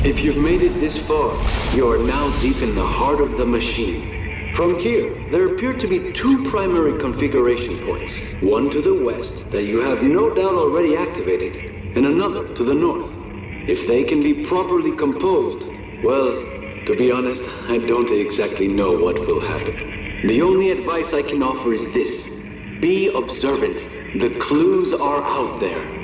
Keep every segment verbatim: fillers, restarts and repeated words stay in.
If you've made it this far, you are now deep in the heart of the machine. From here, there appear to be two primary configuration points. One to the west that you have no doubt already activated, and another to the north. If they can be properly composed, well, to be honest, I don't exactly know what will happen. The only advice I can offer is this. Be observant. The clues are out there.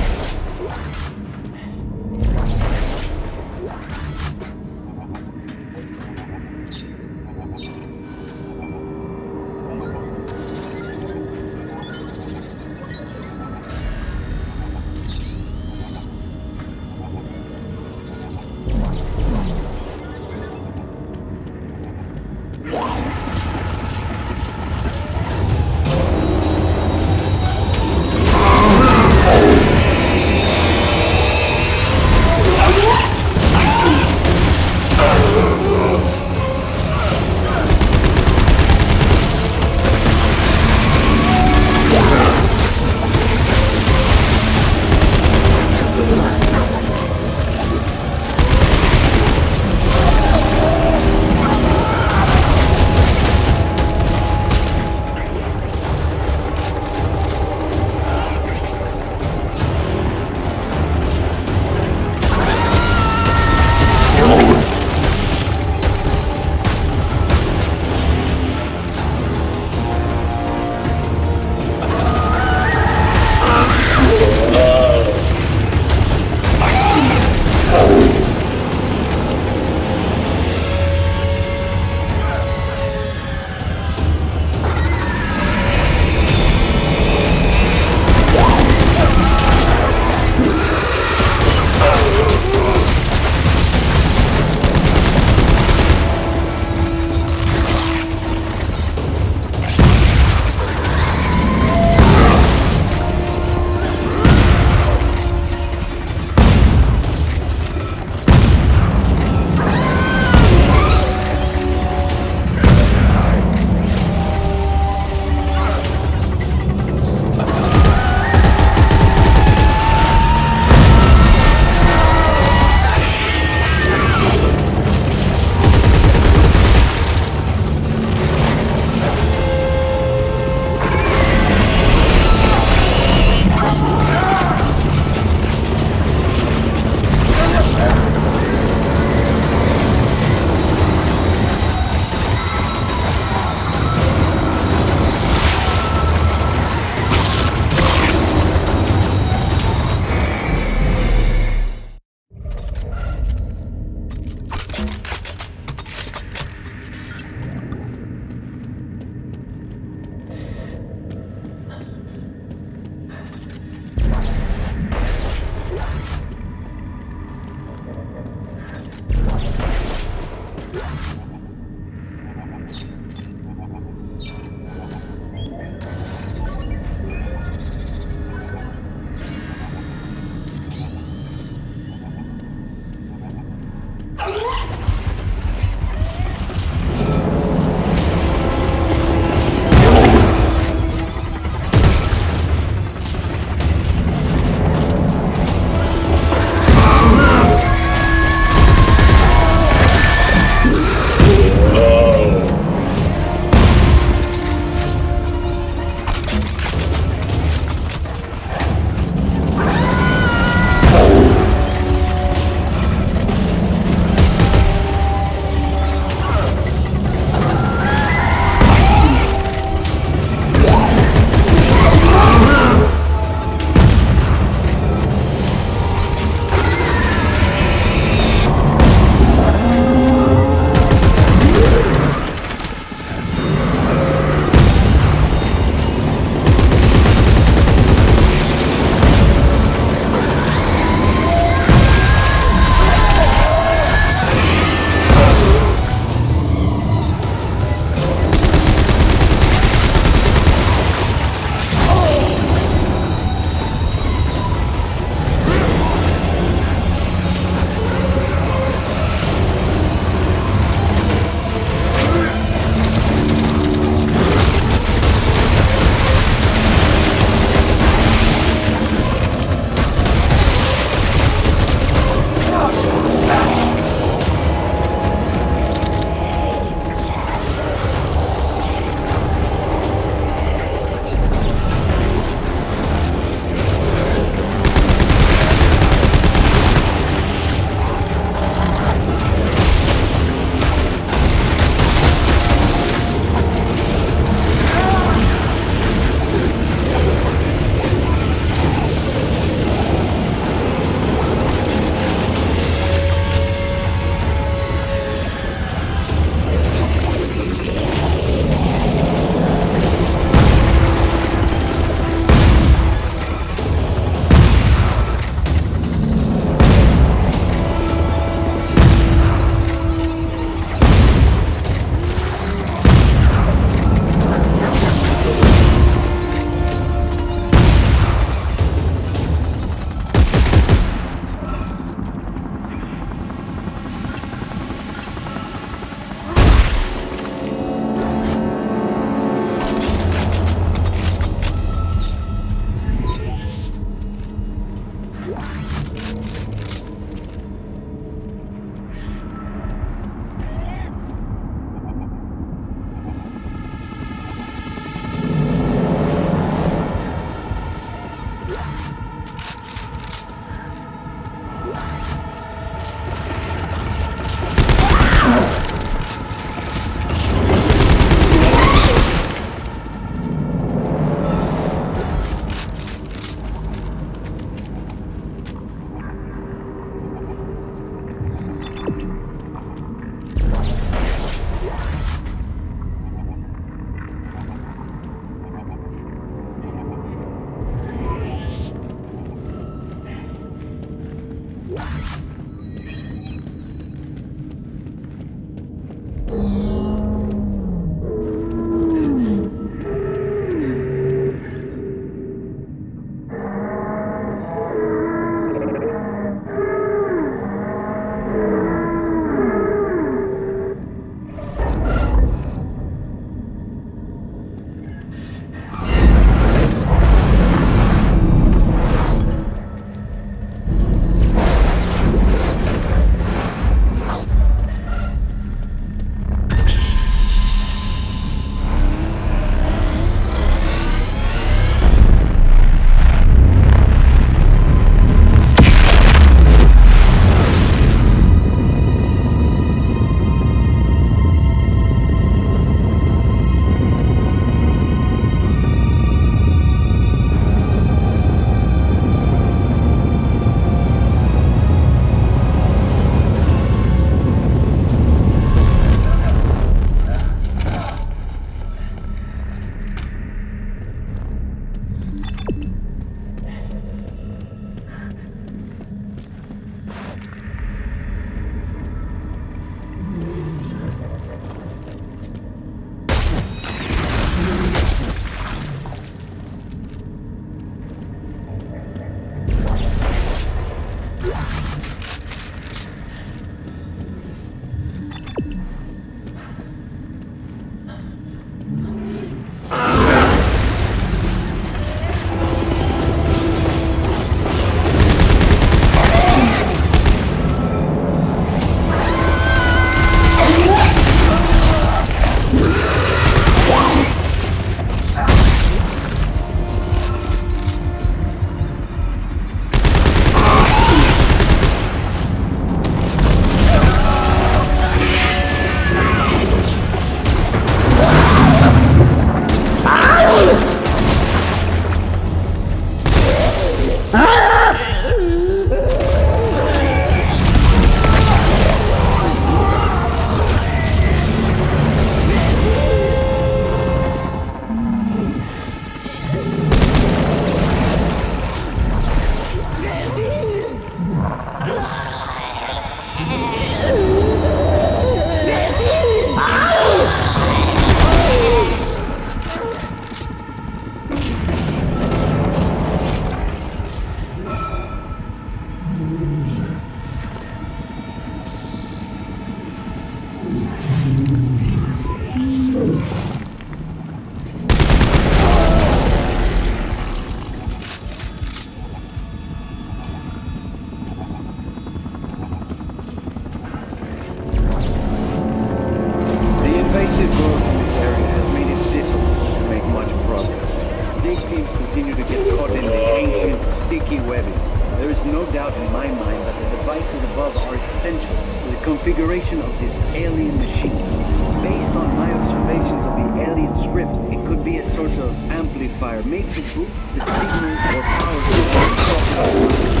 configuration of this alien machine. Based on my observations of the alien script, it could be a sort of amplifier made to boost the signals or power sources.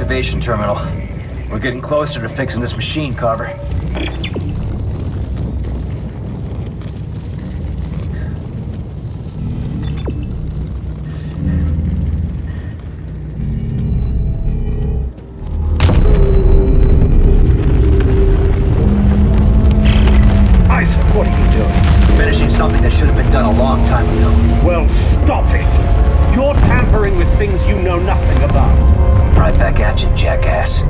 activation terminal. We're getting closer to fixing this machine, Carver. Isaac, what are you doing? Finishing something that should have been done a long time ago. Well, stop it! You're tampering with things you know nothing about. Right back at you, jackass.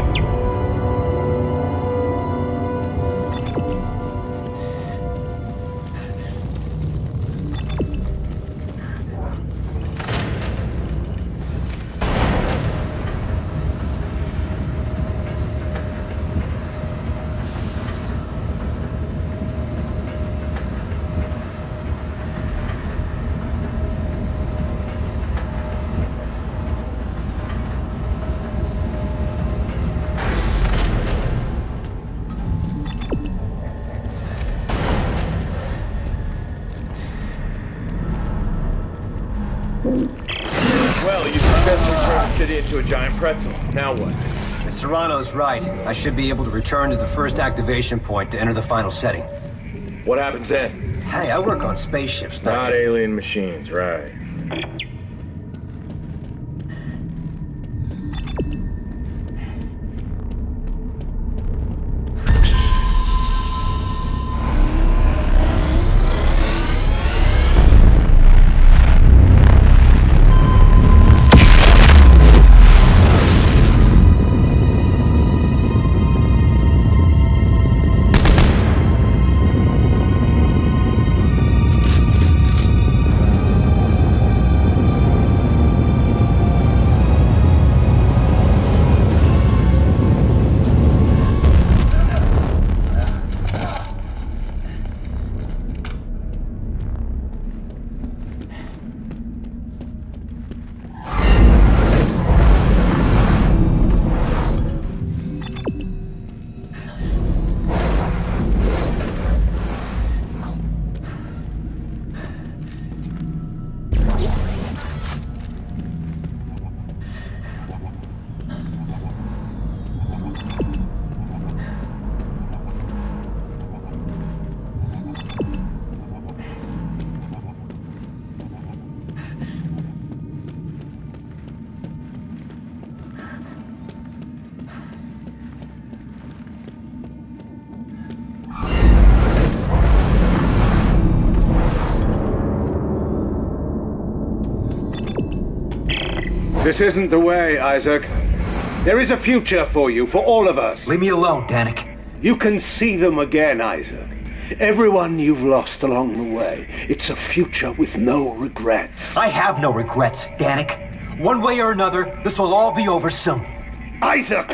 Well, you successfully turned the city into a giant pretzel. Now what? Serrano's right. I should be able to return to the first activation point to enter the final setting. What happens then? Hey, I work on spaceships, don't Not I? alien machines, right? This isn't the way, Isaac. There is a future for you, for all of us. Leave me alone, Danik. You can see them again, Isaac. Everyone you've lost along the way. It's a future with no regrets. I have no regrets, Danik. One way or another, this will all be over soon. Isaac!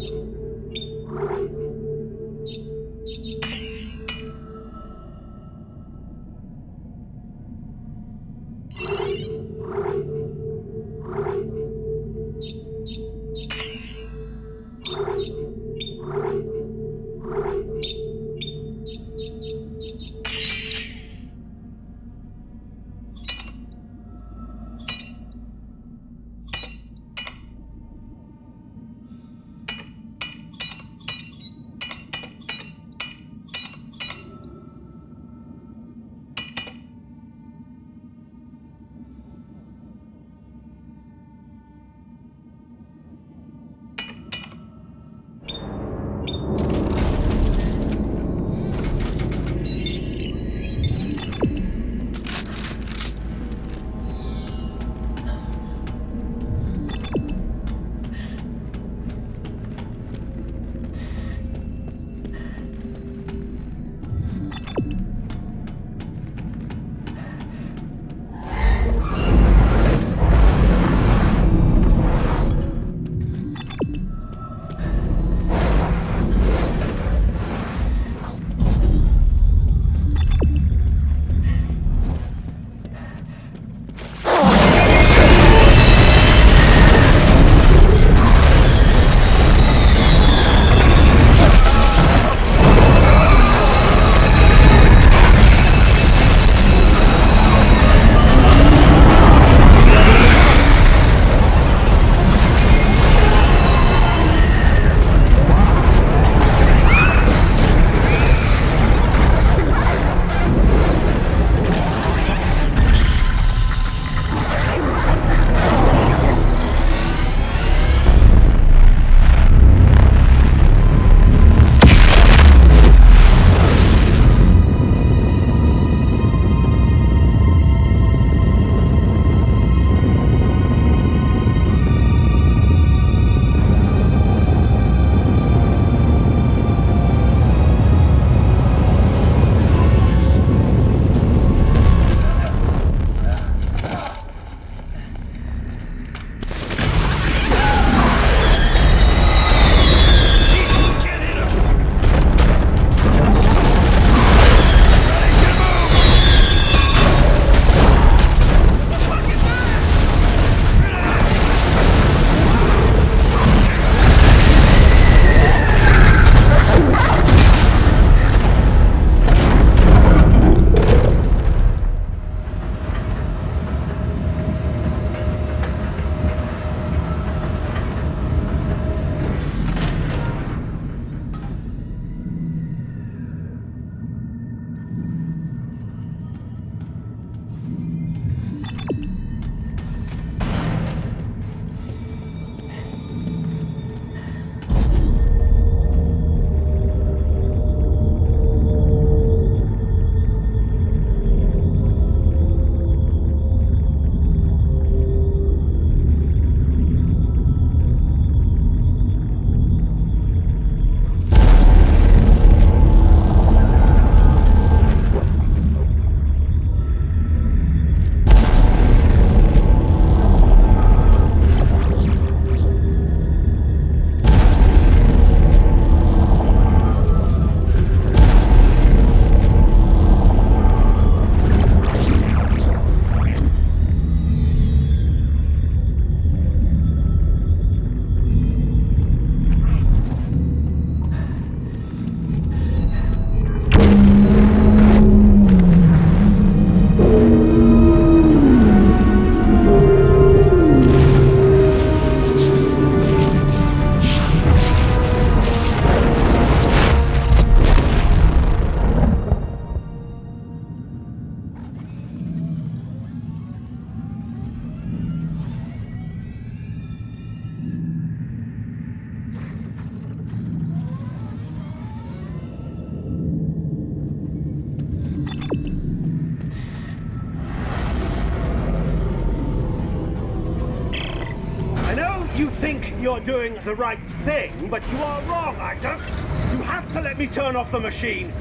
You think you're doing the right thing, but you are wrong, Isaac. You have to let me turn off the machine.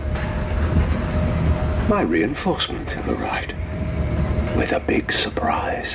My reinforcement have arrived with a big surprise.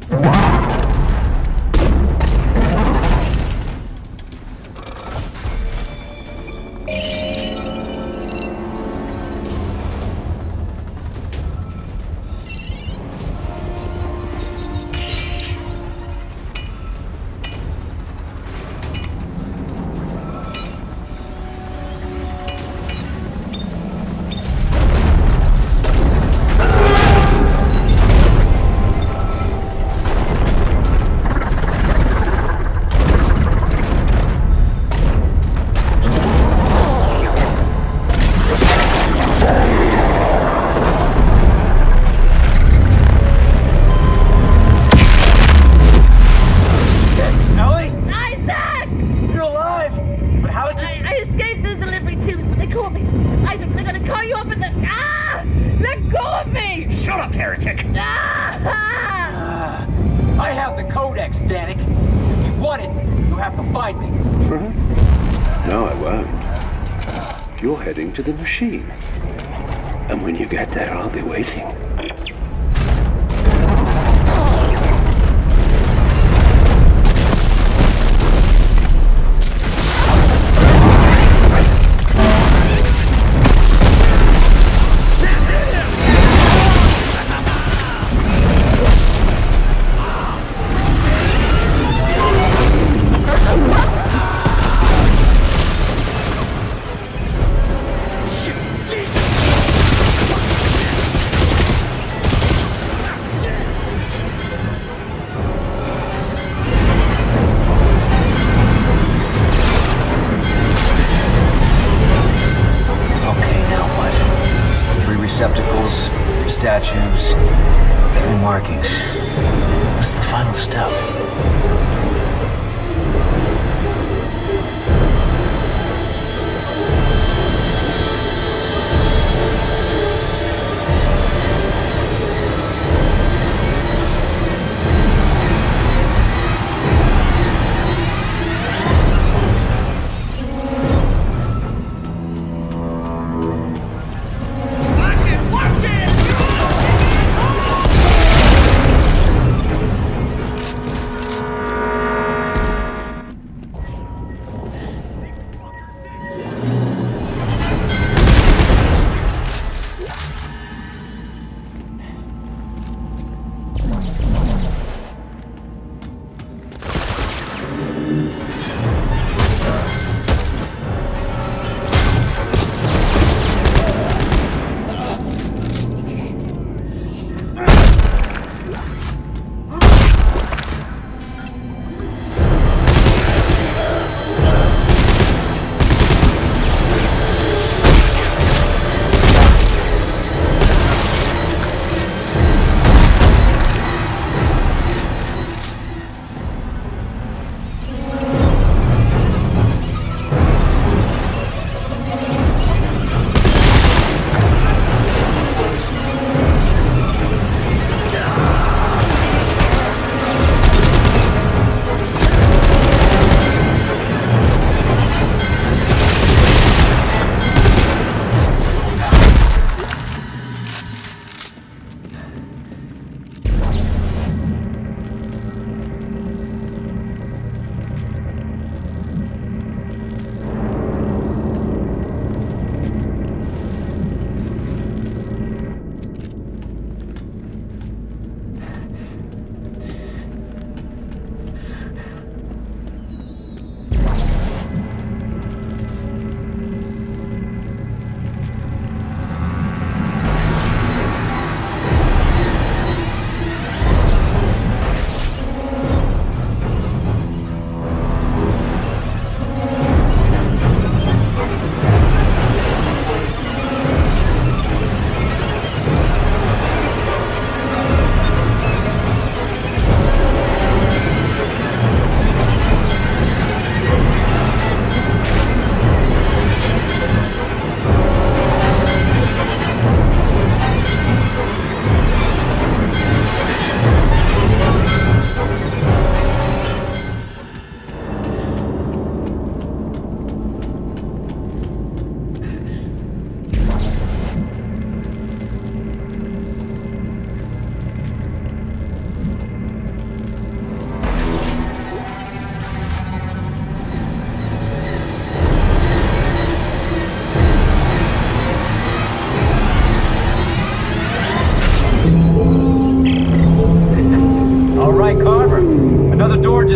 You're heading to the machine. And when you get there, I'll be waiting. Receptacles, three statues, three markings. What's the final step?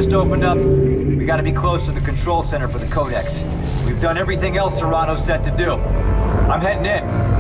just opened up. We gotta be close to the control center for the Codex. We've done everything else Serrano said to do. I'm heading in.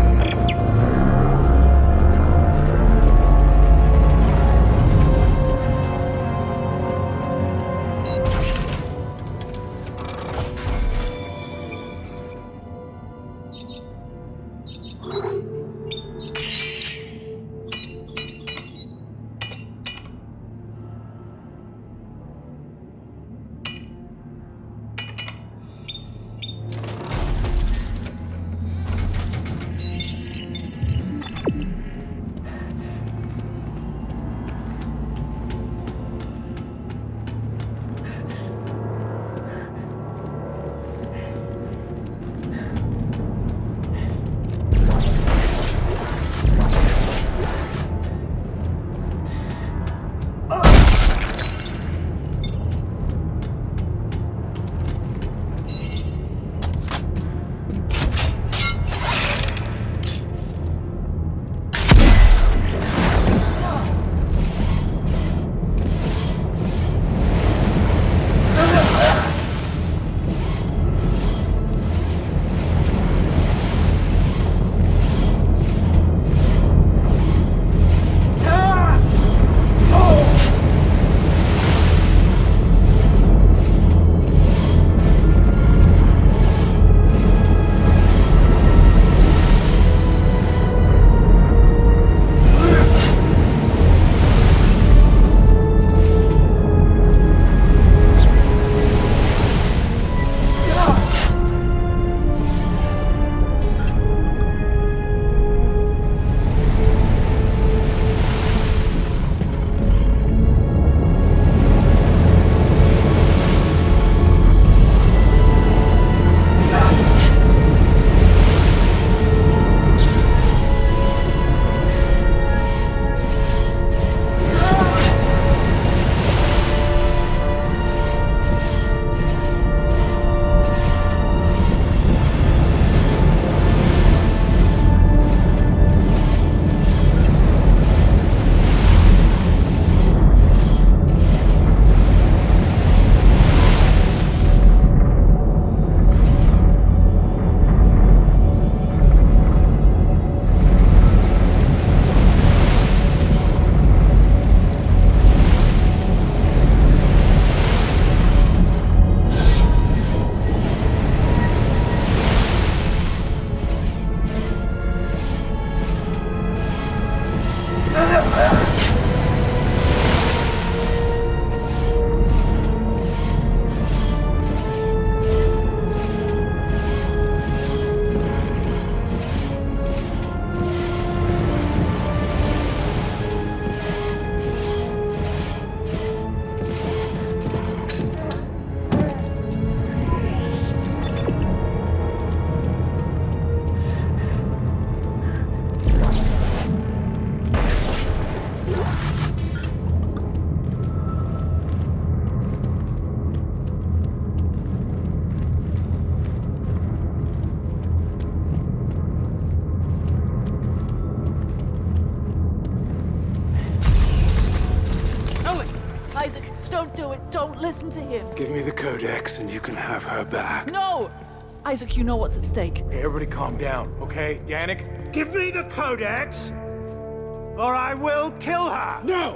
Listen to him. Give me the Codex and you can have her back. No! Isaac, you know what's at stake. Okay, everybody calm down, okay? Danik? Give me the Codex, or I will kill her! No!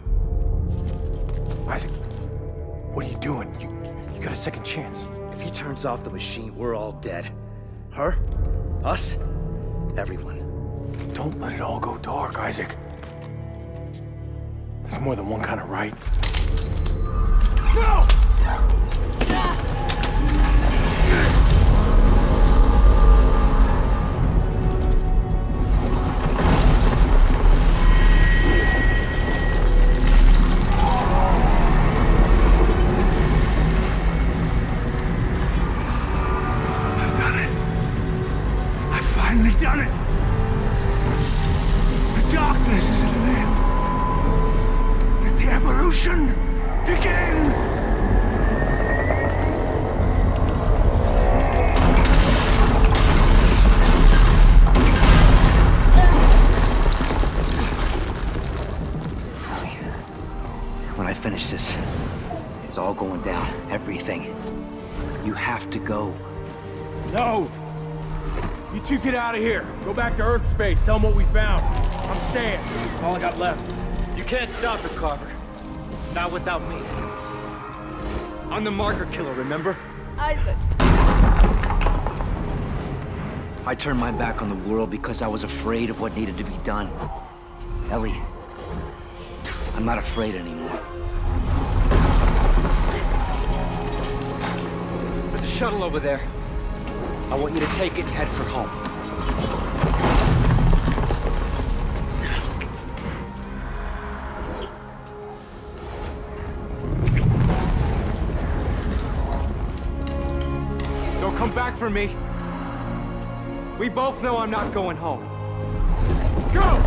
Isaac, what are you doing? You, you got a second chance. If he turns off the machine, we're all dead. Her? Us? Everyone. Don't let it all go dark, Isaac. There's more than one kind of right. No! I've done it. I've finally done it. The darkness is at an end. Let the evolution begin! When I finish this, It's all going down. Everything. You have to go. No! You two get out of here. Go back to Earth space. Tell them what we found. I'm staying. That's all I got left. You can't stop it, Carver. Not without me. I'm the marker killer, remember? Isaac! I turned my back on the world because I was afraid of what needed to be done. Ellie, I'm not afraid anymore. There's a shuttle over there. I want you to take it and head for home. Don't come back for me. We both know I'm not going home. Go!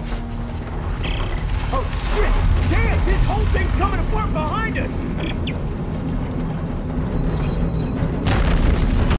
Oh shit! Damn, this whole thing's coming apart behind us!